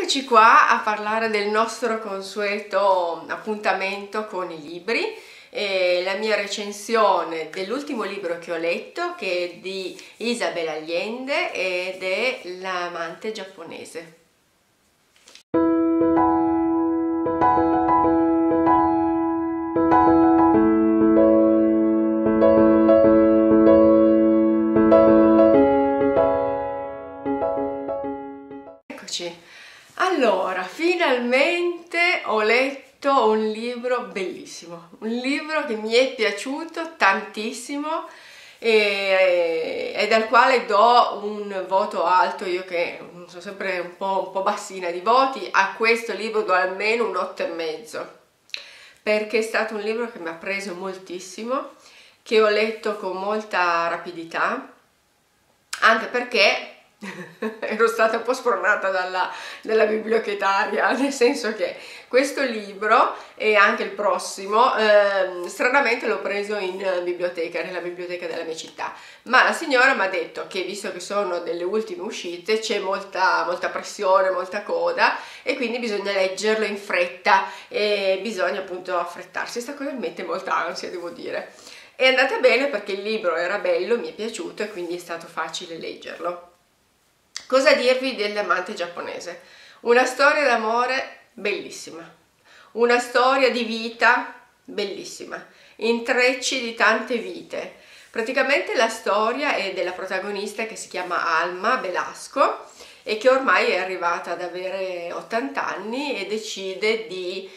Eccoci qua a parlare del nostro consueto appuntamento con i libri e la mia recensione dell'ultimo libro che ho letto, che è di Isabel Allende ed è L'amante giapponese. Eccoci. Allora, finalmente ho letto un libro bellissimo, un libro che mi è piaciuto tantissimo e dal quale do un voto alto. Io che sono sempre un po' bassina di voti, a questo libro do almeno un 8,5, perché è stato un libro che mi ha preso moltissimo, che ho letto con molta rapidità, anche perché ero stata un po' spronata dalla bibliotecaria, nel senso che questo libro e anche il prossimo stranamente l'ho preso in biblioteca, nella biblioteca della mia città, ma la signora mi ha detto che visto che sono delle ultime uscite c'è molta pressione, molta coda e quindi bisogna leggerlo in fretta e bisogna appunto affrettarsi. Questa cosa mi mette molta ansia, devo dire. È andata bene perché il libro era bello, mi è piaciuto e quindi è stato facile leggerlo. Cosa dirvi dell'amante giapponese? Una storia d'amore bellissima, una storia di vita bellissima, intrecci di tante vite. Praticamente la storia è della protagonista che si chiama Alma Belasco e che ormai è arrivata ad avere 80 anni e decide di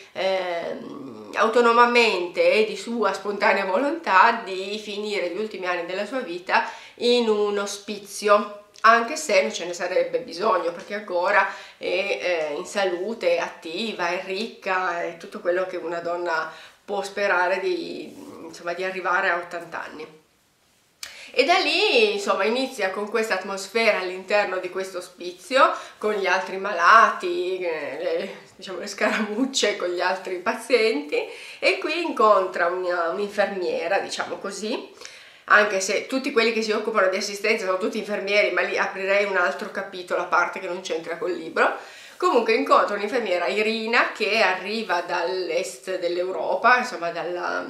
autonomamente e di sua spontanea volontà di finire gli ultimi anni della sua vita in un ospizio, anche se non ce ne sarebbe bisogno perché ancora è in salute, è attiva, è ricca, è tutto quello che una donna può sperare di arrivare a 80 anni. E da lì insomma inizia con questa atmosfera all'interno di questo ospizio, con gli altri malati, le scaramucce con gli altri pazienti, e qui incontra un'infermiera, diciamo così, anche se tutti quelli che si occupano di assistenza sono tutti infermieri, ma lì aprirei un altro capitolo a parte che non c'entra col libro. Comunque incontra un'infermiera, Irina, che arriva dall'est dell'Europa, insomma dalla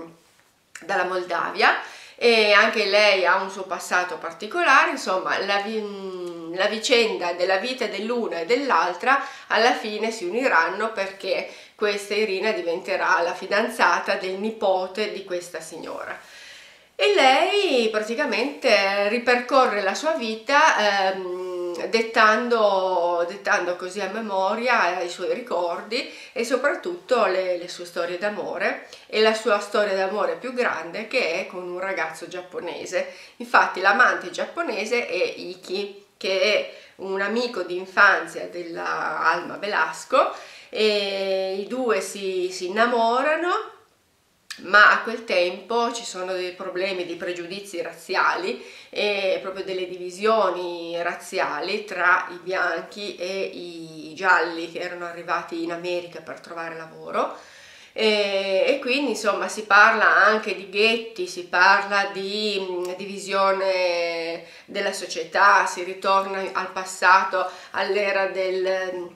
Moldavia, e anche lei ha un suo passato particolare. Insomma la vicenda della vita dell'una e dell'altra alla fine si uniranno perché questa Irina diventerà la fidanzata del nipote di questa signora. E lei praticamente ripercorre la sua vita dettando così a memoria i suoi ricordi e soprattutto le sue storie d'amore, e la sua storia d'amore più grande che è con un ragazzo giapponese. Infatti l'amante giapponese è Iki, che è un amico di infanzia della Alma Belasco, e i due si innamorano. Ma a quel tempo ci sono dei problemi, dei pregiudizi razziali e proprio delle divisioni razziali tra i bianchi e i gialli che erano arrivati in America per trovare lavoro, e quindi insomma si parla anche di ghetti, si parla di divisione della società, si ritorna al passato, all'era del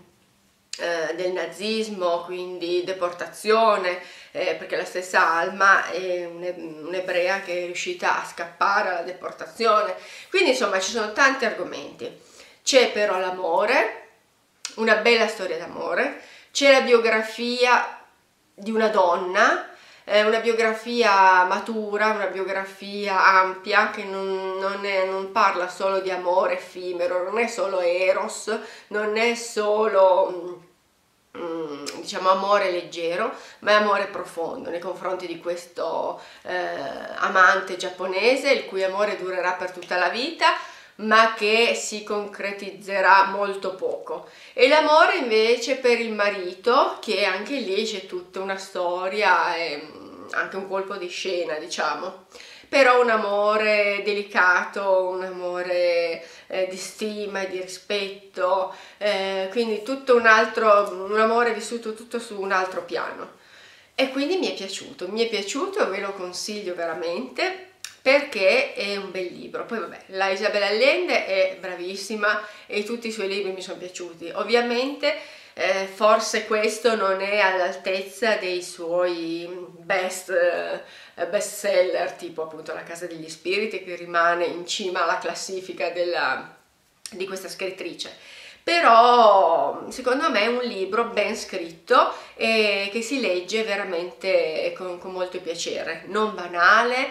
nazismo, quindi deportazione, perché la stessa Alma è un'ebrea che è riuscita a scappare alla deportazione. Quindi insomma ci sono tanti argomenti. C'è però l'amore, una bella storia d'amore, c'è la biografia di una donna, una biografia matura, una biografia ampia che non parla solo di amore effimero, non è solo eros, non è solo diciamo amore leggero, ma è amore profondo nei confronti di questo amante giapponese, il cui amore durerà per tutta la vita ma che si concretizzerà molto poco. E l'amore invece per il marito, che anche lì c'è tutta una storia e anche un colpo di scena, diciamo, però un amore delicato, un amore di stima e di rispetto, quindi tutto un amore vissuto tutto su un altro piano. E quindi mi è piaciuto, ve lo consiglio veramente. perché è un bel libro. Poi vabbè, la Isabel Allende è bravissima e tutti i suoi libri mi sono piaciuti. Ovviamente forse questo non è all'altezza dei suoi best seller, tipo appunto La Casa degli Spiriti, che rimane in cima alla classifica di questa scrittrice. Però secondo me è un libro ben scritto e che si legge veramente con molto piacere, non banale,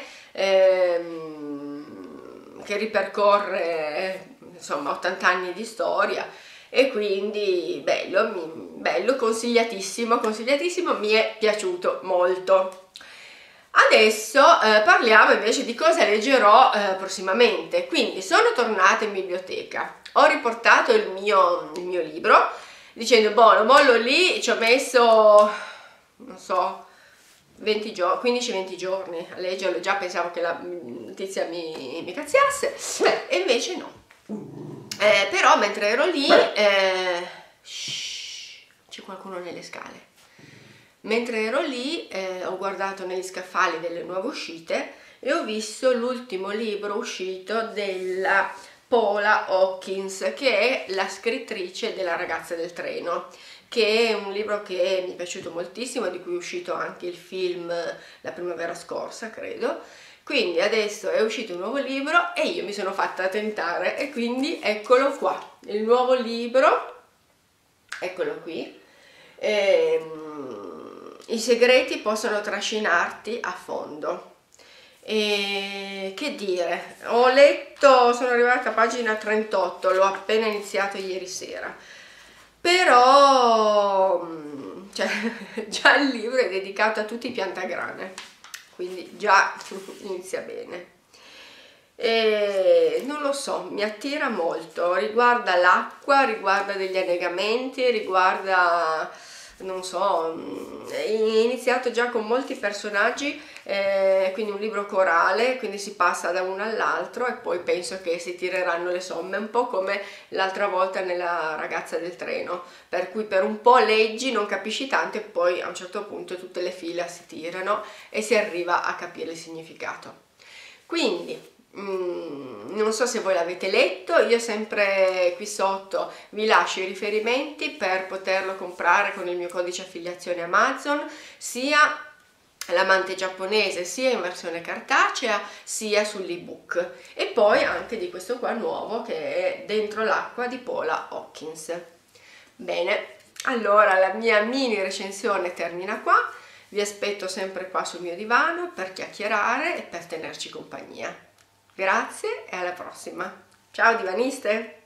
che ripercorre insomma 80 anni di storia, e quindi bello, consigliatissimo, mi è piaciuto molto. Adesso parliamo invece di cosa leggerò prossimamente. Quindi sono tornata in biblioteca, ho riportato il mio libro dicendo boh, lo mollo lì, ci ho messo non so 15-20 giorni a leggerlo, già pensavo che la notizia mi cazziasse, e invece no. Però mentre ero lì c'è qualcuno nelle scale. Mentre ero lì ho guardato negli scaffali delle nuove uscite e ho visto l'ultimo libro uscito della Paula Hawkins, che è la scrittrice della Ragazza del treno, che è un libro che mi è piaciuto moltissimo, di cui è uscito anche il film la primavera scorsa, credo. Quindi adesso è uscito un nuovo libro e io mi sono fatta tentare, e quindi eccolo qua, il nuovo libro, eccolo qui. I segreti possono trascinarti a fondo. E che dire, ho letto, sono arrivata a pagina 38, l'ho appena iniziato ieri sera, però cioè, già il libro è dedicato a tutti i piantagrane, quindi già inizia bene. E non lo so, mi attira molto, riguarda l'acqua, riguarda degli annegamenti, riguarda, non so, è iniziato già con molti personaggi, quindi un libro corale, quindi si passa da uno all'altro e poi penso che si tireranno le somme, un po' come l'altra volta nella Ragazza del treno, per cui per un po' leggi, non capisci tanto e poi a un certo punto tutte le fila si tirano e si arriva a capire il significato. Quindi non so se voi l'avete letto, io sempre qui sotto vi lascio i riferimenti per poterlo comprare con il mio codice affiliazione Amazon, sia l'amante giapponese, sia in versione cartacea sia sull'ebook, e poi anche di questo qua nuovo che è Dentro l'acqua di Paula Hawkins. Bene, allora la mia mini recensione termina qua, vi aspetto sempre qua sul mio divano per chiacchierare e per tenerci compagnia. Grazie e alla prossima. Ciao divaniste!